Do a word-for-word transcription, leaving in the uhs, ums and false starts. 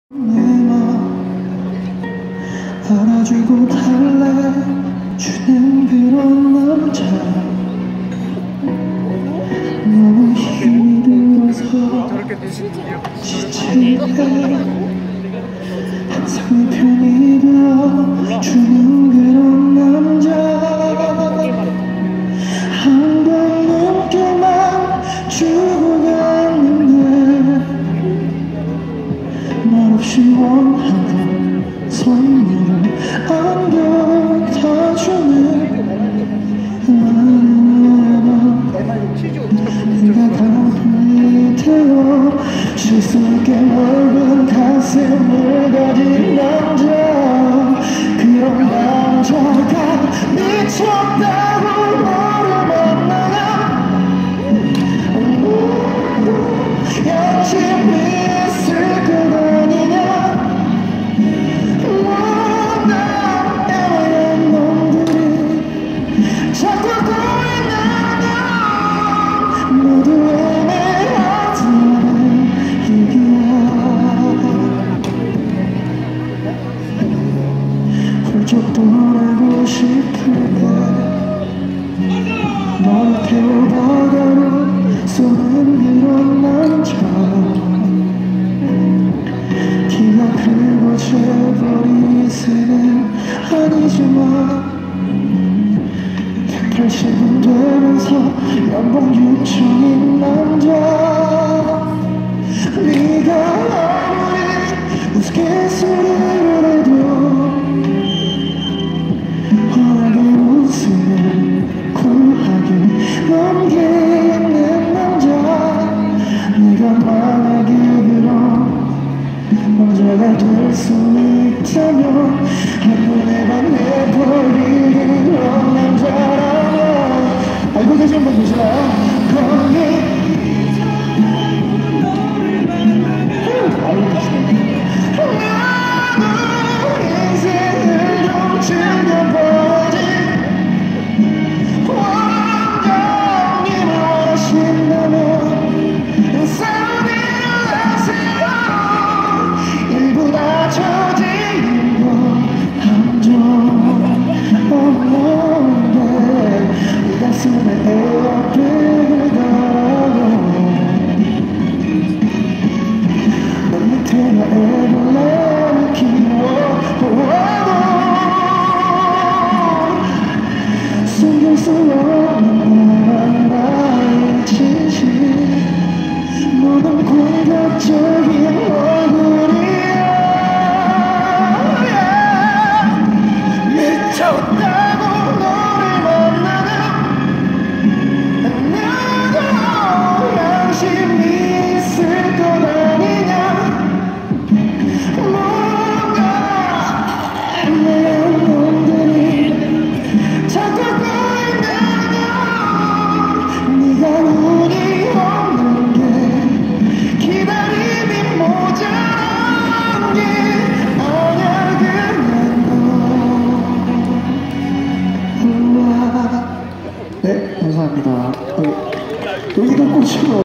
알아주고 달래주는 그런 남자 너무 힘이 들어서 지치해 항상 내 편이 되어주는 그런 남자 한 번 넘게만 주고 갔는데 말없이 원하던 선물을 안겨다주는 네가 가슴이 되어 실수있게 넓은 가슴을 가진 남자 그런 남자가 미쳤다고 너를 만나면 열심히 있을 것 아니냐 훌쩍 떠나고 싶은데 너를 태워다가로 쏘는 그런 남자 키가 크고 재벌이 새는 아니지만 백팔십은 되면서 연봉 육천인 남자 네가 아무리 우스갯소리를 해도 환하게 웃으면 쿨하게 넘기는 남자 네가 만약에 그런 남자가 될 수 있다면 한눈에 반해버리는 그런 남자라면 알고 계신 분 계시나요? 거기 인생을 좀 즐겨봐야지 원장님을 원하신다면 새로운 일을 하세요 일부 낮춰진 건 함정 없는데 이 가슴에 에어백을 달아요 넌 밑에가